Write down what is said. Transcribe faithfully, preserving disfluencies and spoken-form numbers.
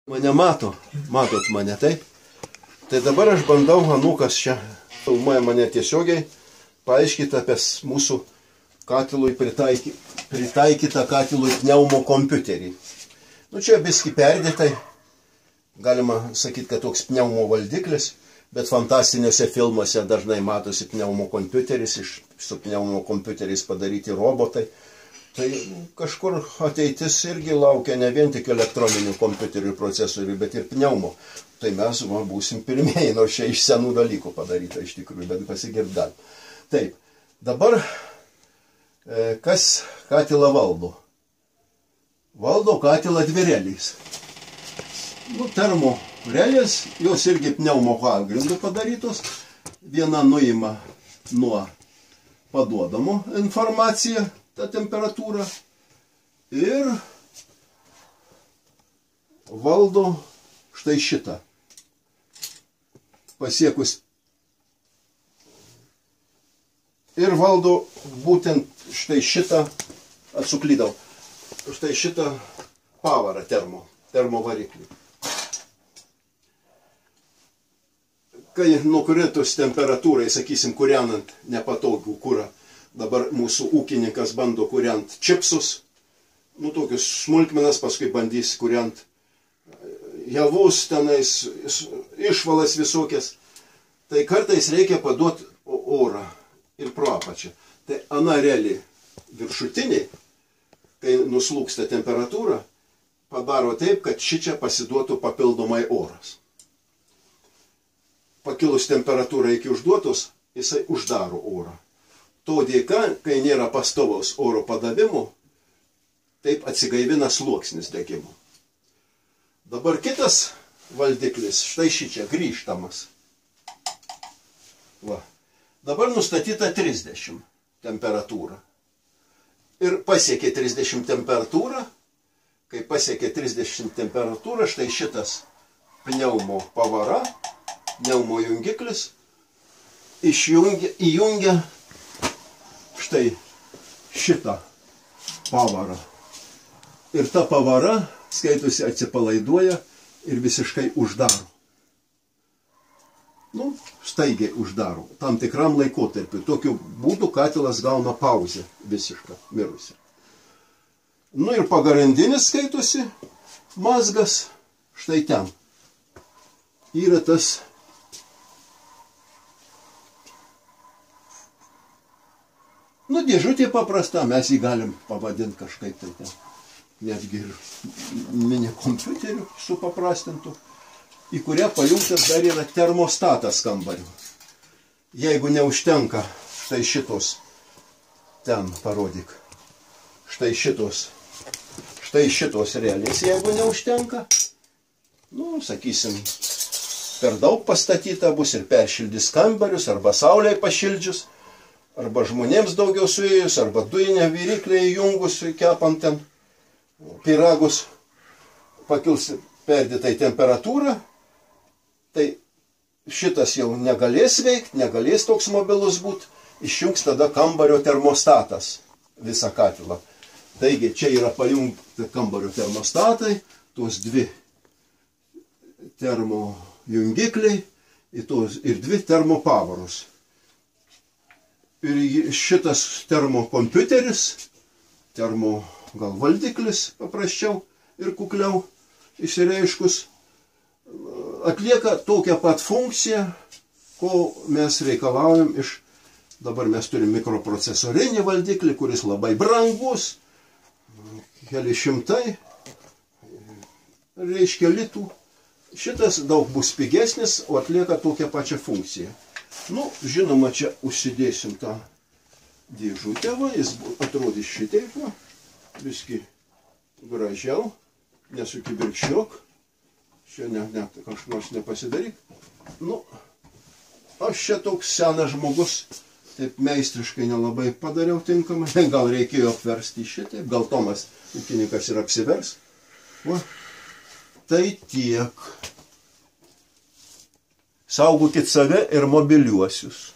Mane mato, matot mane, taip? Tai dabar aš bandau, Anukas čia filmuoja mane tiesiogiai, paaiškyti apie mūsų katilui pritaiky, pritaikytą katilui pneumo kompiuterį. Nu čia biski perdėtai, galima sakyti, kad toks pneumo valdiklis, bet fantastiniuose filmuose dažnai matosi pneumo kompiuteris, iš su pneumo kompiuteriais padaryti robotai. Tai kažkur ateitis irgi laukia ne vien tik elektroninių kompiuterių ir procesorių, bet ir pneumo. Tai mes va, būsim pirmieji, nors čia iš senų dalykų padaryta iš tikrųjų, bet pasigirt gal. Taip, dabar e, kas katilą valdo? Valdo katilą dvi relės. Nu, termo relės, jos irgi pneumo pagrindu padarytos. Viena nuima nuo paduodamo informaciją, tą temperatūrą, ir valdo štai šitą. Pasiekus. Ir valdo būtent štai šitą, atsuklydau, štai šitą pavarą termo, termo variklį. Kai nukritus temperatūrai, sakysim, kūrenant nepatogų kurą, dabar mūsų ūkininkas bando kūrent čipsus, nu tokius smulkmenas, paskui bandys kūrent javus tenais, išvalas visokias. Tai kartais reikia paduoti orą ir pro apačią. Tai ana relė viršutiniai, kai nuslūksta temperatūra, padaro taip, kad šičia pasiduotų papildomai oras. Pakilus temperatūrai iki užduotos, jisai uždaro orą. To dėka, kai nėra pastovaus oro padavimo, taip atsigaivina sluoksnis degimo. Dabar kitas valdiklis, štai šičia, grįžtamas. Va. Dabar nustatyta trisdešimt temperatūra. Ir pasiekė trisdešimt temperatūrą. Kai pasiekė trisdešimt temperatūrą, štai šitas pneumo pavara, pneumo jungiklis, išjungia, įjungia štai šitą pavarą. Ir ta pavara, skaitosi, atsipalaiduoja ir visiškai uždaro. Nu, staigiai uždaro, tam tikram laikotarpiu. Tokiu būdu katilas gauna pauzę visišką, mirusią. Nu ir pagrindinis, skaitosi, mazgas štai ten. Yra tas nu, dėžutė paprasta, mes jį galim pavadinti kažkaip tai ten. Netgi ir mini kompiuteriu supaprastintų, į kurią pajungtas dar yra termostatas kambario. Jeigu neužtenka štai šitos, ten parodyk, štai šitos, štai šitos relės, jeigu neužtenka, nu, sakysim, per daug pastatyta bus ir peršildys kambarius, arba saulei pašildžius, arba žmonėms daugiau suėjus, arba dujinę viryklę įjungus, kepant ten pyragus, pakils perdėtai temperatūrą, tai šitas jau negalės veikti, negalės toks mobilus būti, išjungs tada kambario termostatas visą katilą. Taigi, čia yra pajungti kambario termostatai, tos dvi termo jungikliai ir dvi termo pavaros. Ir šitas termo kompiuteris, termo gal valdiklis paprasčiau ir kukliau išsireiškus, atlieka tokią pat funkciją, ko mes reikalaujam iš, dabar mes turim mikroprocesorinį valdiklį, kuris labai brangus, keli šimtai, reiškia litų. Šitas daug bus pigesnis, o atlieka tokią pačią funkciją. Nu, žinoma, čia užsidėsim tą dėžutę, va, jis atrodys šitaip, va, viski gražiau, nesukibirkščiok, čia ne, ne, kažkas nepasidaryk. Nu, aš čia toks senas žmogus, taip meistriškai nelabai padariau tinkamai, gal reikėjo apversti šitaip, gal Tomas, ūkininkas, ir apsivers. Va, tai tiek. Saugokit save ir mobiliuosius.